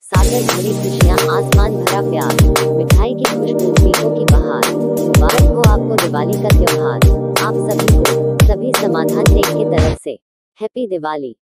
सागर भरी खुशियाँ, आसमान भरा प्यार, मिठाई की खुशबू, मीठों की बहार। मुबारक हो आपको दिवाली का त्योहार। आप सभी को, सभी समाधान टेक की तरफ से हैप्पी दिवाली।